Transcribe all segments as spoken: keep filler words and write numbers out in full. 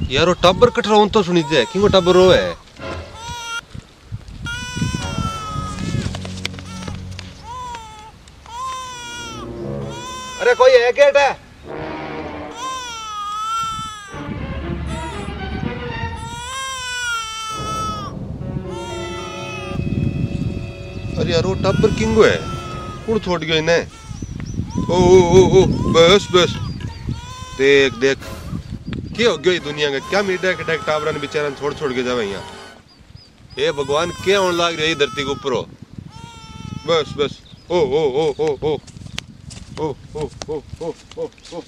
यार वो टब्बर कट रहा हूं तो सुनी दे किंगो टब्बर रो है। अरे कोई है गेट है? अरे यार वो टब्बर किंगो है कौन छोड़ गया इन्हें। ओ ओ ओ ओ बस बस देख देख क्या हो गया दुनिया का क्या मीडिया के टैक टावरा ने बेचारा छोड़ छोड़ के जावे यहाँ। हे भगवान क्या होने लग रही है धरती के ऊपर। बस बस ओ ओ ओ ओ ओ ओ ओ ओ ओ ओ ओ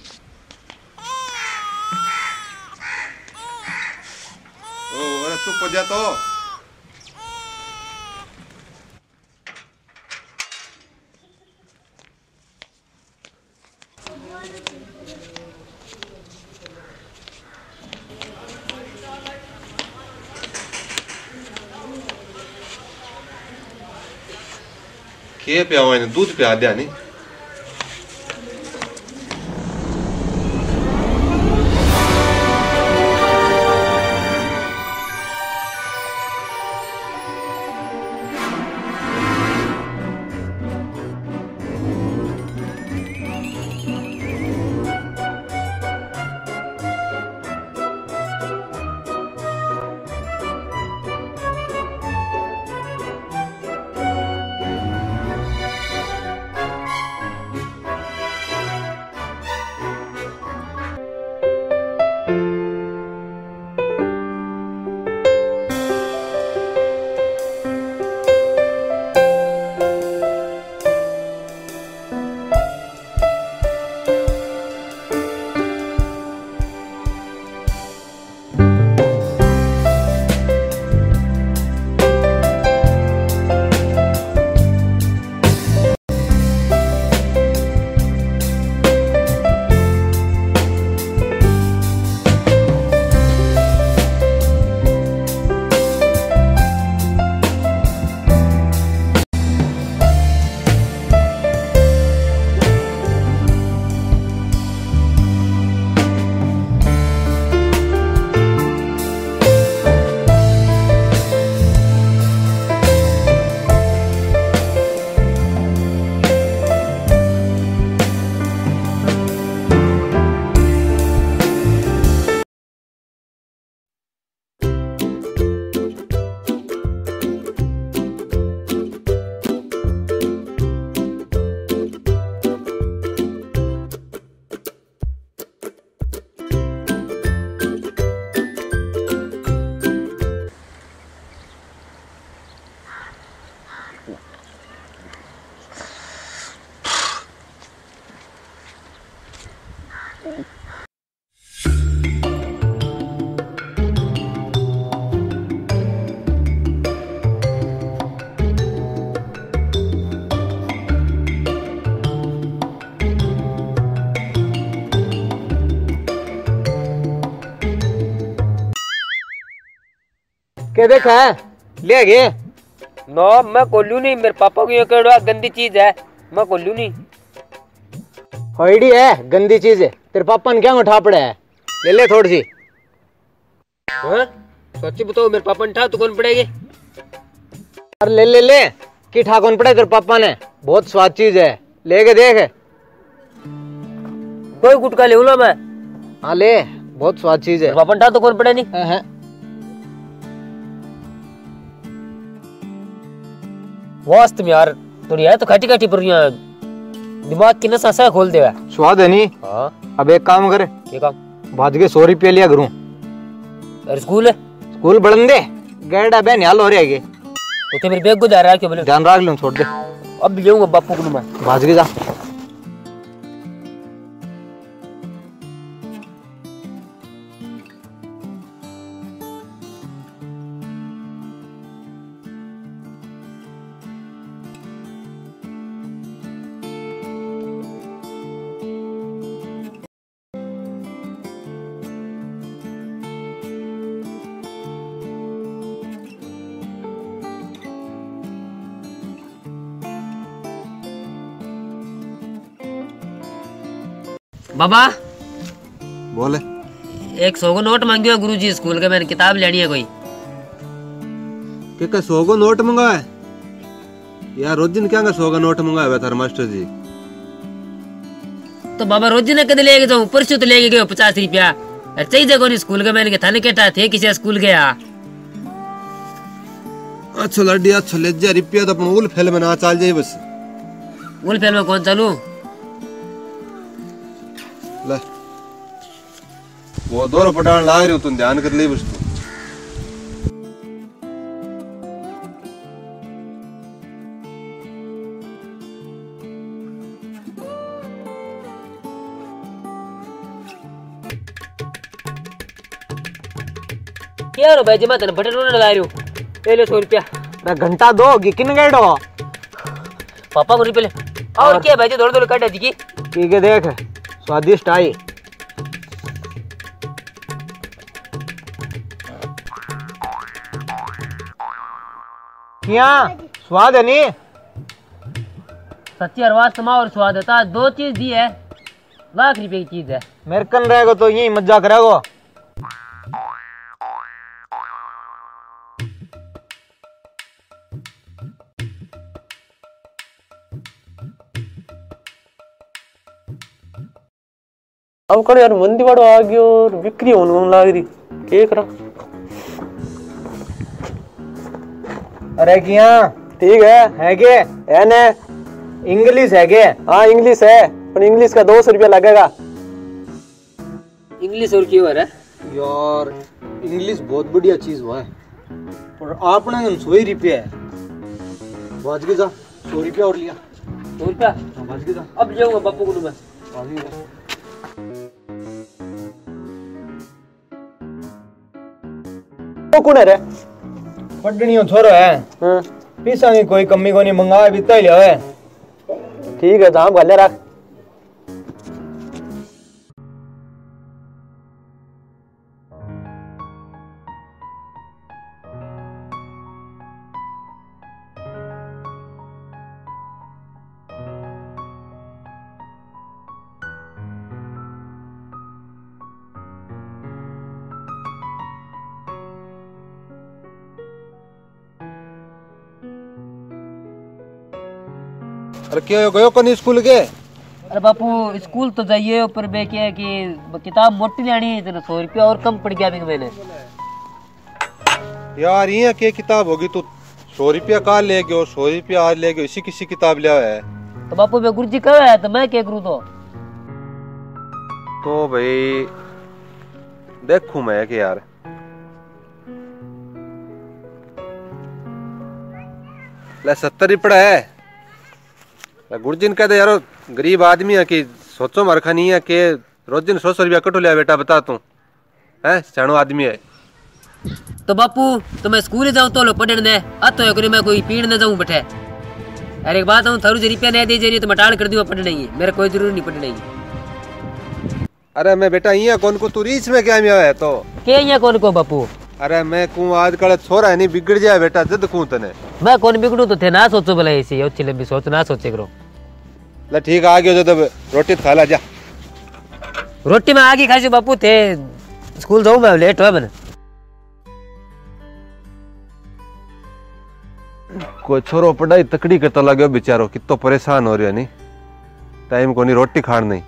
ओ अरे चुप हो जा तो। के पिया ने दूध पिया दिया नहीं। क्या देखा है ले गए नो मैं कोल्लू नहीं मेरे पापा को ये कड़ा गंदी चीज है मैं कोल्लू नहीं। होइडी है गंदी चीज है तेरे पापा ने क्या उठा पड़ा है ले ले थोड़ी सी। हाँ सच्ची बताओ मेरे पापा ने ठा तो कौन पड़ेगी। अरे ले ले ले कि ठा कौन पड़े तेरे पापा ने बहुत स्वाद चीज है लेके देख। कोई गुटका ले लो मैं। हाँ ले बहुत स्वाद चीज है। पापा ने ठा तो कौन पड़े नहीं। हाँ वास्त में यार थोड़ी है तो खाटी खाटी पर दिमाग की नसा सा खोल देगा। स्वाद है नहीं। हाँ अब एक काम करे ये काम भाज के सौ रुपये लिया करूँ। अरे स्कूल है स्कूल बढ़न दे गैडा बहन हाल हो रही है तो मेरे बैग को जा रहा है क्यों बोले ध्यान रख लूँ छोड़ दे। अब लेऊंगा बापू को मैं भाज के जा। बाबा बोले एक सौ को नोट मांगियो गुरुजी स्कूल का, मैंने किताब लेनी है कोई। के का सौ को नोट मंगाए यार? रोज दिन क्या सौ का नोट मंगाया हुआ था मास्टर जी? तो बाबा रोज दिन कद लेके जाऊं, परसों तो लेके गयो पचास रुपया। अरे चाहिए कोनी स्कूल का, मैंने थाने केटा थे किसी स्कूल गया। अच्छा लड्डी अच्छा ले जा रुपया तो अपन उल फेल में ना चाल जाए बस। उल फेल में कौन चालू? ले वो दौर पटान ला रही हो, तुम ध्यान कर ले बस। तू क्या रो भाई जी, मैं तेरे बटन रोने ला रही हूँ। ले लो सौ रुपया। घंटा दो किन गए डो पापा को रुपये ले। और क्या भाई जी, दौड़ दौड़ काटा जी की। ठीक है देख, स्वादिष्ट आई। क्या स्वाद है नी? सच्ची अरवाज समा और स्वाद था, दो चीज दी है, लाख रुपए की चीज है। मेरे कन रहेगा तो यही मजा करेगो। अब कड़े यार मंदी वाड़ो आ गयो और बिक्री होने लाग रही, के करा? अरे किया ठीक है है के है ने? इंग्लिश है के? हाँ इंग्लिश है, पर इंग्लिश का दो सौ रुपया लगेगा। इंग्लिश और क्यों है यार? इंग्लिश बहुत बढ़िया चीज हुआ है, और आपने सौ ही रुपया है। बाज के जा, सौ रुपया और लिया। सौ रुपया बाज के जा। अब जाऊंगा बापू को मैं। तो कौन है रे? पटनियो छोरो है। हाँ पीसा की कोई कमी को नहीं, मंगा भी तो लिया है। ठीक है, दाम गले रख। अरे क्यों गयो कौन स्कूल के? अरे बापू स्कूल तो जाइए, पर बे क्या है कि किताब मोटी लेनी है, सौ रुपया और कम पड़ गया भी मैंने। यार ये क्या किताब होगी? तू सौ रुपया कहा ले गयो, सौ रुपया आज ले गयो, इसी किसी किताब लिया है। तो बापू मैं गुरुजी कहा है तो मैं क्या करूँ? तो तो भाई देखूं मैं कि यार ले सत्तर ही पड़ा है। गुरुजिन कहते यारो गरीब आदमी है कि सोचो मरखा नहीं है कि रोज दिन सौ सौ रुपया कटो लिया बेटा, बता तू है सियाणो आदमी है। तो बापू तो मैं स्कूल जाऊँ तो लो पढ़ने ने अतो है, मैं कोई पीड़ न जाऊँ बैठे। अरे एक बात हूँ, थारू जो रुपया नहीं दे जाइए तो मैं टाल कर दूंगा पढ़ने की, मेरा कोई जरूरी नहीं पढ़ने की। अरे मैं बेटा यहाँ कौन को तू रीच में क्या में है तो क्या यहाँ कौन को बापू? अरे मैं कहूँ आजकल छोरा है नहीं बिगड़ जाए बेटा, जद कहूँ तने मैं कौन बिगड़ू तो थे ना सोचो भला, ऐसी अच्छी लंबी सोच ना सोचे करो। ले ठीक आ गयो जो तब रोटी खा ला जा। रोटी में आगे खाई बापू थे, स्कूल जाऊँ मैं, लेट हुआ मैंने। कोई छोरो पढ़ाई तकड़ी करता लगे बेचारो, कितो परेशान हो रहा नहीं, टाइम को नहीं रोटी खान नहीं।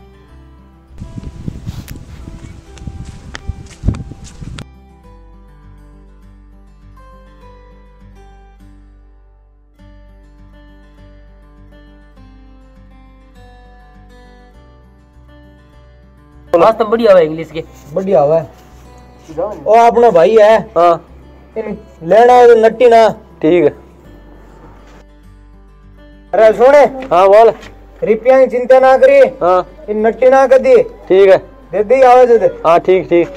क्लास तो बढ़िया है इंग्लिश के, बढ़िया हुआ है। ओ अपना भाई है। हाँ इन लेना है तो नट्टी ना। ठीक है। अरे सुने। हाँ बोल। रुपया की चिंता ना करी। हाँ इन नट्टी ना कर दी। ठीक है, दे दी आवाज दे। हाँ ठीक ठीक।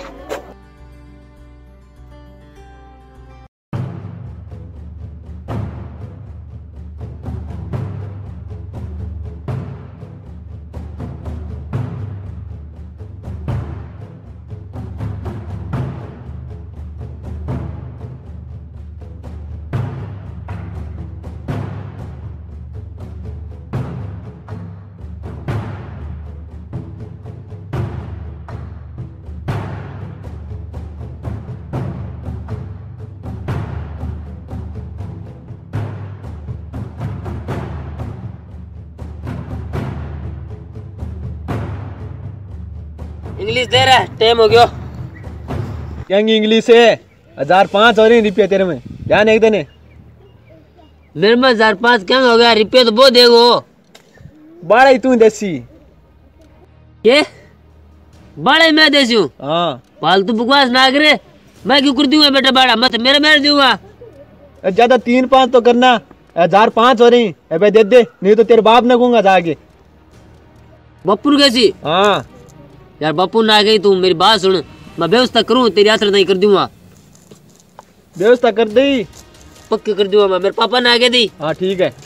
इंग्लिश दे रहा है, टाइम हो गया। यंग इंग्लिश है, हजार पाँच हो रही रुपये तेरे में, ध्यान एक देने। मेरे में हजार पाँच क्या हो गया, रुपये तो बहुत देगो। बाड़ा ही तू देसी। ये बाड़ा मैं देसी हूँ? हाँ। फालतू बकवास ना करे, मैं क्यों कर दूंगा बेटा बाड़ा, मैं तो मेरे मेरे दूंगा। ज्यादा तीन पाँच तो करना, हजार पाँच हो रही है भाई, दे दे, नहीं तो तेरे बाप ने कहूंगा जाके। बप्पू कैसी? हाँ यार बप्पू ना गई, तू मेरी बात सुन, मैं व्यवस्था करूँ तेरी यात्रा नहीं कर दूंगा। व्यवस्था कर दी, पक्की कर दूंगा मैं, मेरे पापा ने आगे दी। हाँ ठीक है।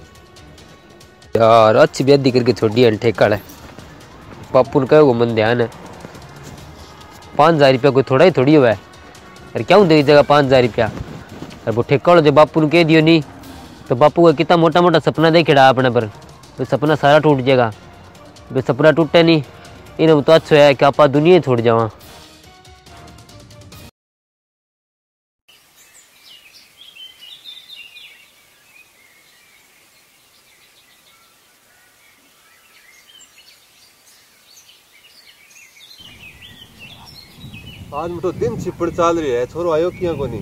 यार अच्छी बेदी करके छोड़ी है ठेका है, पप्पू ने कहो मन ध्यान है। पाँच हजार रुपया कोई थोड़ा ही थोड़ी हुआ है यार, क्या दे जगह पाँच हजार रुपया। और वो ठेका वाला जब बापू ने कह दियो नहीं तो बापू का कितना मोटा मोटा सपना देखेड़ा अपने पर, तो सपना सारा टूट जाएगा। वे सपना टूटे नहीं, इन्हें तो अच्छा है कि आप दुनिया छोड़ जावा। आज मुठो दिन छिपड़ चाल रही है, छोरो आयो किया कोनी।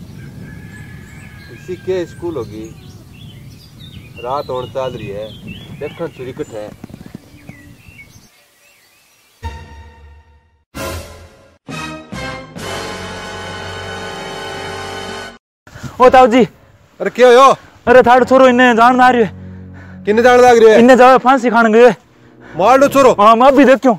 इसी के स्कूल होगी, रात होने चाल रही है, देखना चुरी कट है। ओ ताऊ जी। अरे क्या हो? अरे थाड़ छोरो इन्हें जान ना रही है। किन्ने जान लाग रही है? इन्हें जाओ फांसी खान गए। मार दो छोरो। हाँ मैं भी देख क्यों।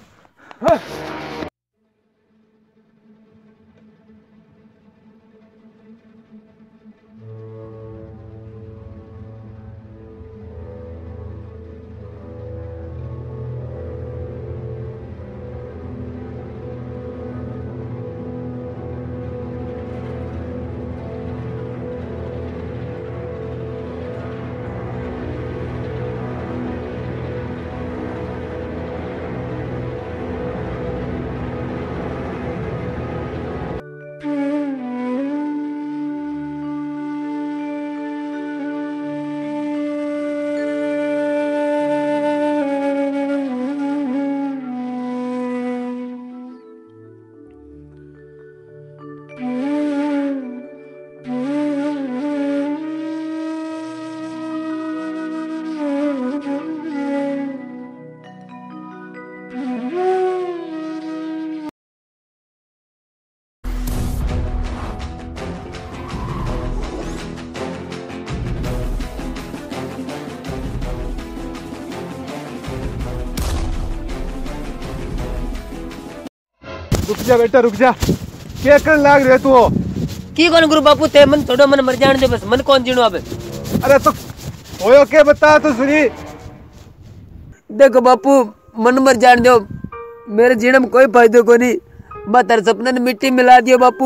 रुक जा बेटा रुक जा, क्या कर लाग रहे तू? की कौन गुरु बापू ते मन छोड़ो, मन मर जाने दे बस, मन कौन जीणो अब। अरे तो होयो के बता तो सुनी। देखो बापू मन मर जाने दो, मेरे जीने में कोई फायदा को नहीं, मैं तेरे सपने ने मिट्टी मिला दियो बापू।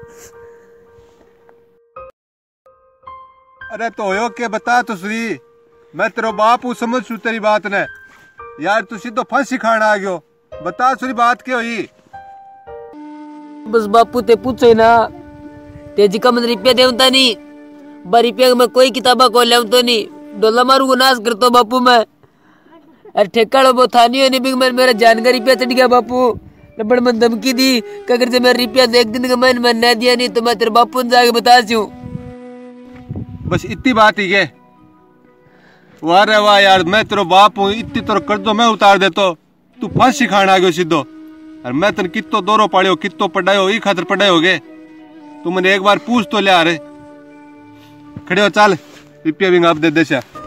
अरे तो होयो के बता तो सुनी, मैं तेरो बाप हूँ, समझ छू तेरी बात ने। यार तू सीधो फांसी खाना आ गयो, बता सुनी बात क्या हुई? बस बापू ते पूछो ना, तेजी का मन रुपया देवता नहीं, बा रुपया में कोई किताबा को ले तो नहीं, डोला मारू को नाश करतो बापू मैं। अरे ठेका वो था नहीं होने भी मैं, मेरा जानकारी रुपया चढ़ गया बापू। रबड़ में धमकी दी कि अगर मेरा रुपया एक दिन का मैंने मैं न दिया नहीं तो मैं तेरे बापू ने जाके बता दूं। बस इतनी बात ही है? वाह रे वाह यार, मैं तेरा बाप हूँ, इतनी तरह कर दो मैं उतार देतो, तू फांसी खाना आ गयो सीधो। और मैं तेन कितो दौरो पाड़ियो, कितो पढ़ायो, ई खातर पढ़ायो गे। तू मैंने एक बार पूछ तो लिया रे। खड़े हो चल, रुपया भी आप दे दे।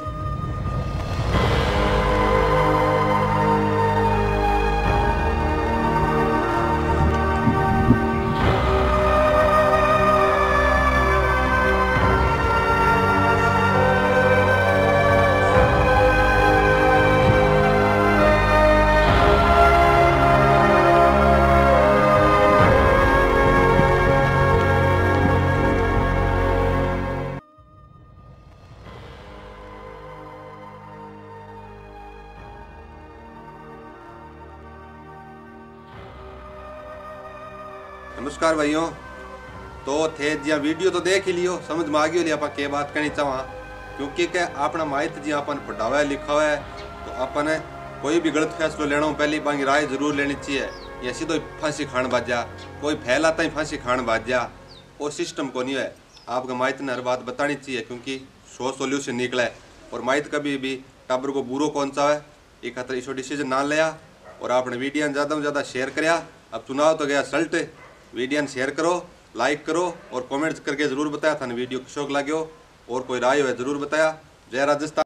नमस्कार भाइयों, तो थे जी वीडियो तो देख ही लियो, समझ में आ गई आप क्या बात करनी चाहवा। क्योंकि क्या अपना माहित जी अपन पढ़ावा है लिखा हुआ है, तो अपन कोई भी गलत फैसला लेना पहले बाकी राय जरूर लेनी चाहिए। या सीधो ही फांसी खान बाज जा, कोई फैलाता ही फांसी खान बाज जा, वो सिस्टम को नहीं है। आपको माइत ने हर बात बतानी चाहिए क्योंकि सौ सोल्यूशन निकला है और माइत कभी भी टाबर को बुरो कौन सा है ये खातर इसो डिसीजन ना लिया। और आपने वीडियो ज़्यादा से ज़्यादा शेयर कराया। अब चुनाव तो गया सल्ट, वीडियो शेयर करो, लाइक करो और कमेंट्स करके ज़रूर बताया था वीडियो शौक लाग्यो और कोई राय हो ज़रूर बताया। जय राजस्थान।